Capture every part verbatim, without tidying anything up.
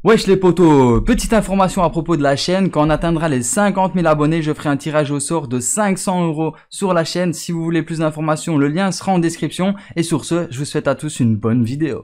Wesh les potos, petite information à propos de la chaîne, quand on atteindra les cinquante mille abonnés, je ferai un tirage au sort de cinq cents euros sur la chaîne. Si vous voulez plus d'informations, le lien sera en description. Et sur ce, je vous souhaite à tous une bonne vidéo.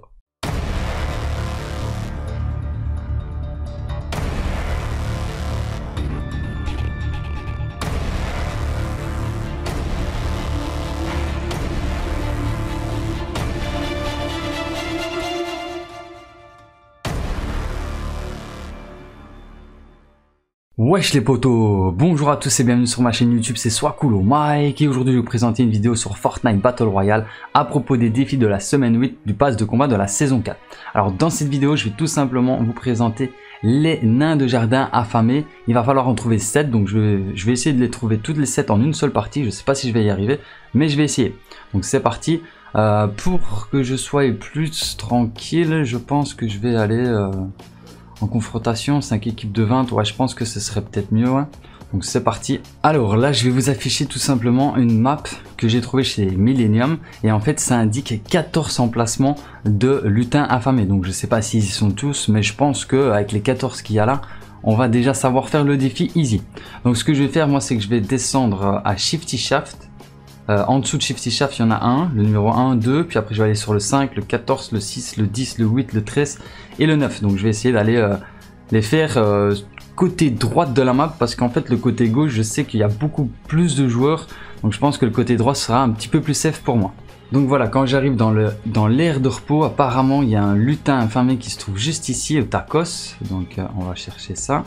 Wesh les potos, bonjour à tous et bienvenue sur ma chaîne YouTube, c'est Swakulo Mike et aujourd'hui je vais vous présenter une vidéo sur Fortnite Battle Royale à propos des défis de la semaine huit du pass de combat de la saison quatre. Alors dans cette vidéo je vais tout simplement vous présenter les nains de jardin affamés. Il va falloir en trouver sept, donc je vais, je vais essayer de les trouver toutes les sept en une seule partie. Je sais pas si je vais y arriver mais je vais essayer. Donc c'est parti, euh, pour que je sois plus tranquille je pense que je vais aller... Euh en confrontation, cinq équipes de vingt, ouais je pense que ce serait peut-être mieux, ouais. Donc c'est parti. Alors là je vais vous afficher tout simplement une map que j'ai trouvée chez Millennium. Et en fait ça indique quatorze emplacements de lutins affamés. Donc je sais pas s'ils y sont tous, mais je pense que avec les quatorze qu'il y a là, on va déjà savoir faire le défi easy. Donc ce que je vais faire moi c'est que je vais descendre à Shifty Shaft. Euh, en dessous de Shifty Shaft, il y en a un, le numéro un, deux, puis après je vais aller sur le cinq, le quatorze, le six, le dix, le huit, le treize et le neuf. Donc je vais essayer d'aller euh, les faire euh, côté droite de la map parce qu'en fait le côté gauche, je sais qu'il y a beaucoup plus de joueurs. Donc je pense que le côté droit sera un petit peu plus safe pour moi. Donc voilà, quand j'arrive dans le dans l'aire de repos, apparemment il y a un lutin affamé qui se trouve juste ici, au tacos. Donc euh, on va chercher ça.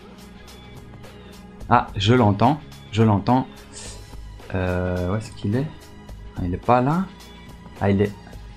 Ah, je l'entends, je l'entends. Euh, où est-ce qu'il est? Ah, il est pas là. Ah, il est...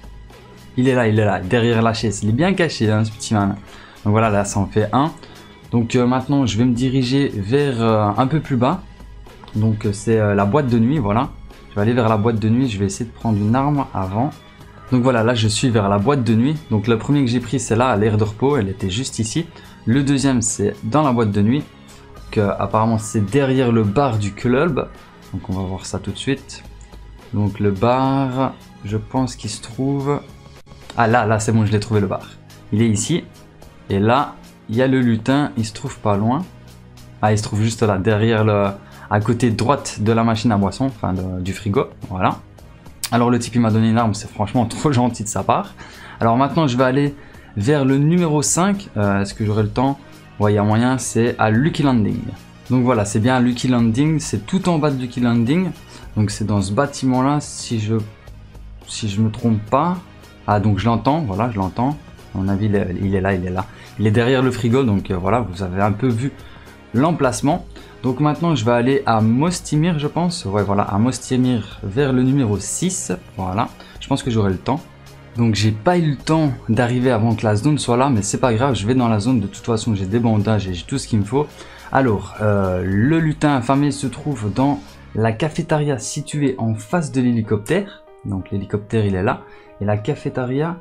Il est là, il est là, derrière la chaise. Il est bien caché, hein, ce petit man. Donc voilà, là, ça en fait un. Donc euh, maintenant, je vais me diriger vers euh, un peu plus bas. Donc euh, c'est euh, la boîte de nuit, voilà. Je vais aller vers la boîte de nuit. Je vais essayer de prendre une arme avant. Donc voilà, là, je suis vers la boîte de nuit. Donc le premier que j'ai pris, c'est là, à l'aire de repos. Elle était juste ici. Le deuxième, c'est dans la boîte de nuit. Que apparemment, c'est derrière le bar du club. Donc on va voir ça tout de suite. Donc le bar, je pense qu'il se trouve... Ah là, là c'est bon, je l'ai trouvé le bar. Il est ici. Et là, il y a le lutin, il se trouve pas loin. Ah, il se trouve juste là, derrière le... à côté droite de la machine à boisson, enfin de, du frigo. Voilà. Alors le type il m'a donné une arme, c'est franchement trop gentil de sa part. Alors maintenant je vais aller vers le numéro cinq. Euh, Est-ce que j'aurai le temps? Ouais, il y a moyen, c'est à Lucky Landing. Donc voilà, c'est bien Lucky Landing, c'est tout en bas de Lucky Landing. Donc c'est dans ce bâtiment là, si je si je me trompe pas. Ah donc je l'entends, voilà, je l'entends. À mon avis, il est, il est là, il est là. Il est derrière le frigo, donc euh, voilà, vous avez un peu vu l'emplacement. Donc maintenant, je vais aller à Mostimir, je pense. Ouais, voilà, à Mostimir vers le numéro six. Voilà, je pense que j'aurai le temps. Donc j'ai pas eu le temps d'arriver avant que la zone soit là, mais c'est pas grave, je vais dans la zone. De toute façon, j'ai des bandages et j'ai tout ce qu'il me faut. Alors, euh, le lutin affamé se trouve dans la cafétéria située en face de l'hélicoptère. Donc l'hélicoptère il est là. Et la cafétéria,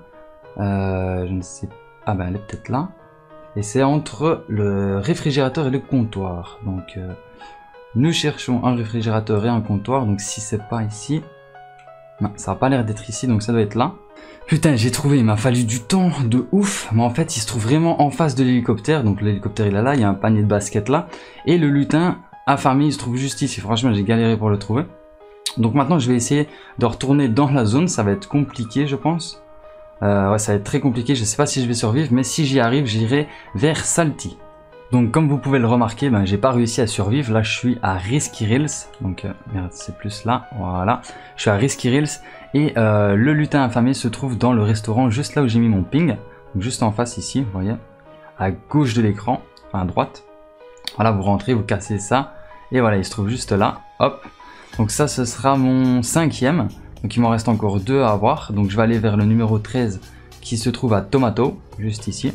euh, je ne sais pas, ah ben elle est peut-être là. Et c'est entre le réfrigérateur et le comptoir. Donc euh, nous cherchons un réfrigérateur et un comptoir. Donc si c'est pas ici, non, ça n'a pas l'air d'être ici, donc ça doit être là. Putain, j'ai trouvé, il m'a fallu du temps de ouf, mais en fait il se trouve vraiment en face de l'hélicoptère. Donc l'hélicoptère il est là, il y a un panier de basket là. Et le lutin affamé il se trouve juste ici, franchement j'ai galéré pour le trouver. Donc maintenant je vais essayer de retourner dans la zone, ça va être compliqué je pense. Euh, ouais, ça va être très compliqué, je sais pas si je vais survivre, mais si j'y arrive j'irai vers Salty. Donc comme vous pouvez le remarquer, ben, j'ai pas réussi à survivre, là je suis à Risky Rills, donc euh, merde c'est plus là, voilà. Je suis à Risky Rills et euh, le lutin affamé se trouve dans le restaurant juste là où j'ai mis mon ping, donc juste en face ici, vous voyez, à gauche de l'écran, enfin à droite. Voilà, vous rentrez, vous cassez ça, et voilà, il se trouve juste là, hop. Donc ça ce sera mon cinquième, donc il m'en reste encore deux à avoir, donc je vais aller vers le numéro treize qui se trouve à Tomato, juste ici.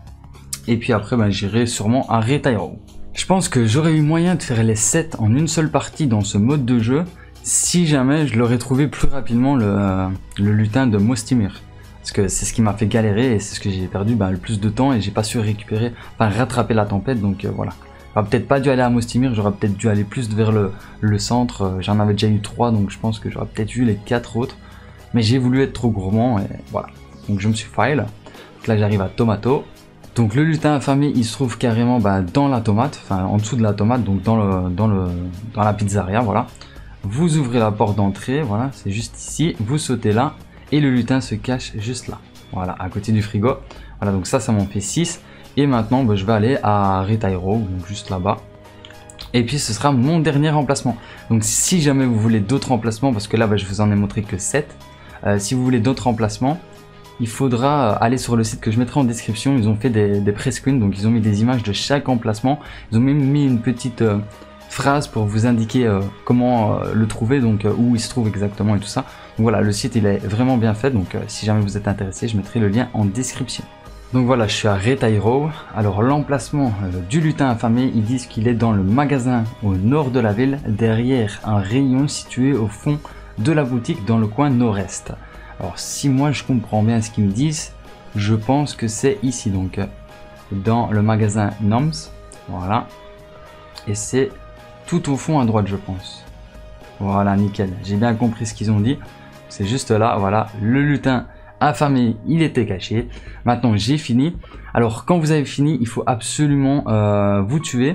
Et puis après, ben, j'irai sûrement à Retairo. Je pense que j'aurais eu moyen de faire les sept en une seule partie dans ce mode de jeu si jamais je l'aurais trouvé plus rapidement le, euh, le lutin de Mostimir. Parce que c'est ce qui m'a fait galérer et c'est ce que j'ai perdu ben, le plus de temps et j'ai pas su récupérer, enfin rattraper la tempête. Donc euh, voilà. J'aurais peut-être pas dû aller à Mostimir, j'aurais peut-être dû aller plus vers le, le centre. J'en avais déjà eu trois, donc je pense que j'aurais peut-être eu les quatre autres. Mais j'ai voulu être trop gourmand et voilà. Donc je me suis file. Donc là j'arrive à Tomato. Donc le lutin affamé, il se trouve carrément bah, dans la tomate, enfin en dessous de la tomate, donc dans, le, dans, le, dans la pizzeria, voilà. Vous ouvrez la porte d'entrée, voilà, c'est juste ici, vous sautez là, et le lutin se cache juste là, voilà, à côté du frigo. Voilà, donc ça, ça m'en fait six. Et maintenant, bah, je vais aller à Retail Row, donc juste là-bas. Et puis ce sera mon dernier emplacement. Donc si jamais vous voulez d'autres emplacements, parce que là, bah, je vous en ai montré que sept. Euh, si vous voulez d'autres emplacements, il faudra aller sur le site que je mettrai en description. Ils ont fait des, des press screens, donc ils ont mis des images de chaque emplacement. Ils ont même mis une petite euh, phrase pour vous indiquer euh, comment euh, le trouver, donc euh, où il se trouve exactement et tout ça. Donc voilà, le site il est vraiment bien fait, donc euh, si jamais vous êtes intéressé, je mettrai le lien en description. Donc voilà, je suis à Retail Row. Alors l'emplacement euh, du lutin affamé, ils disent qu'il est dans le magasin au nord de la ville, derrière un rayon situé au fond de la boutique dans le coin nord-est. Alors si moi je comprends bien ce qu'ils me disent, je pense que c'est ici, donc dans le magasin Noms, voilà, et c'est tout au fond à droite je pense. Voilà, nickel, j'ai bien compris ce qu'ils ont dit, c'est juste là, voilà, le lutin affamé, il était caché. Maintenant j'ai fini. Alors quand vous avez fini, il faut absolument euh, vous tuer,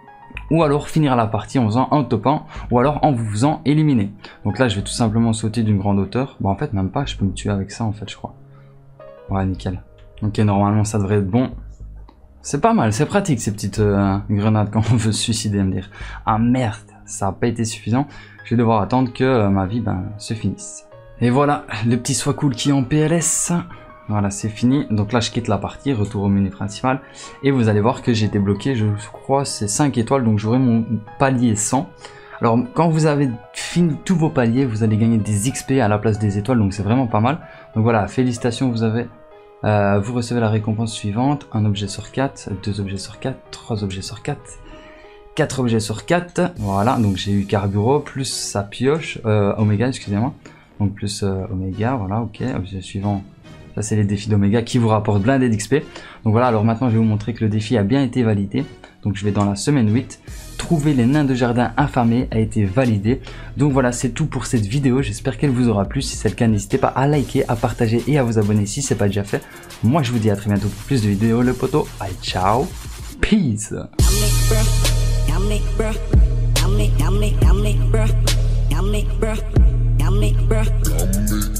ou alors finir la partie en faisant un topant, ou alors en vous faisant éliminer. Donc là je vais tout simplement sauter d'une grande hauteur. Bon en fait même pas, je peux me tuer avec ça en fait je crois. Ouais nickel. Ok, normalement ça devrait être bon. C'est pas mal, c'est pratique ces petites euh, grenades quand on veut se suicider, me dire. Ah merde, ça n'a pas été suffisant. Je vais devoir attendre que euh, ma vie ben, se finisse. Et voilà, le petit soit cool qui est en P L S. Voilà, c'est fini. Donc là, je quitte la partie, retour au menu principal. Et vous allez voir que j'ai été bloqué, je crois, c'est cinq étoiles. Donc j'aurai mon palier cent. Alors, quand vous avez fini tous vos paliers, vous allez gagner des X P à la place des étoiles. Donc c'est vraiment pas mal. Donc voilà, félicitations, vous avez... Euh, vous recevez la récompense suivante. Un objet sur quatre, deux objets sur quatre, trois objets sur quatre, quatre objets sur quatre. Voilà, donc j'ai eu Carburo, plus sa pioche, euh, Oméga, excusez-moi. Donc plus euh, Oméga, voilà, ok. Objet suivant. Ça c'est les défis d'Oméga qui vous rapportent blindé d'X P. Donc voilà, alors maintenant je vais vous montrer que le défi a bien été validé. Donc je vais dans la semaine huit. Trouver les nains de jardin affamés a été validé. Donc voilà, c'est tout pour cette vidéo. J'espère qu'elle vous aura plu. Si c'est le cas, n'hésitez pas à liker, à partager et à vous abonner si ce n'est pas déjà fait. Moi je vous dis à très bientôt pour plus de vidéos, le poteau. Allez, ciao. Peace.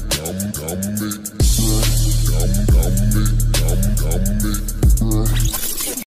Bruh.